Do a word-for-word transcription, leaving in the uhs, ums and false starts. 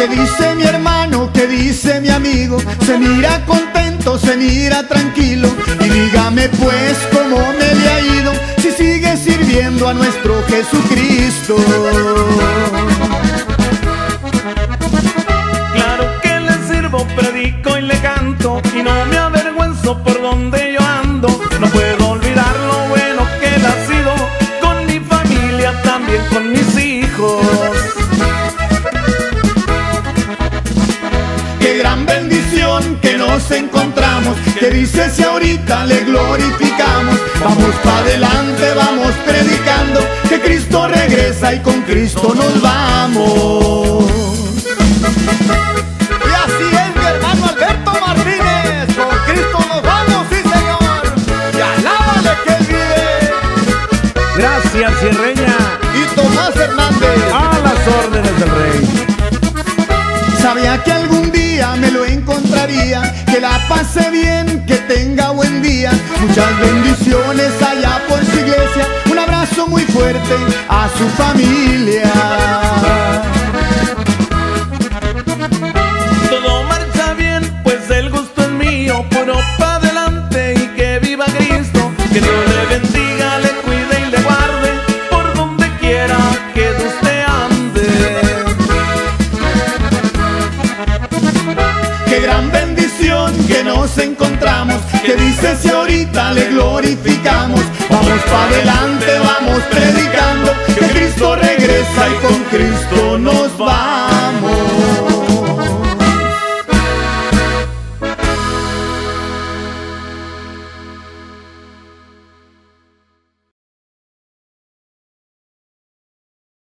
¿Qué dice mi hermano? ¿Qué dice mi amigo? Se mira contento, se mira tranquilo. Y dígame pues cómo me le ha ido si sigue sirviendo a nuestro Jesucristo. Claro que le sirvo, predico y le canto, y no me avergüenzo por donde yo ando. No puedo olvidar lo bueno que él ha sido con mi familia, también con mis hijos. Qué gran bendición que nos encontramos. Que dice si ahorita le glorificamos. Vamos para adelante, vamos predicando que Cristo regresa y con Cristo nos vamos. Y así es, mi hermano Alberto Martínez. Con Cristo nos vamos, sí señor. Y alábale que él vive. Gracias, Sierreña. Y Tomás Hernández. A las órdenes del rey. Sabía que algún día me lo encontraría. Que la pase bien, que tenga buen día. Muchas bendiciones allá por su iglesia. Un abrazo muy fuerte a su familia. Todo marcha bien, pues el gusto es mío. Puro pa' adelante y que viva Cristo. Que Dios le bendiga, le cuide y le guarde por donde quiera que usted ande. Qué gran bendición que nos encontramos. Que dice si ahorita le glorificamos. Vamos para adelante, vamos predicando que Cristo regresa y con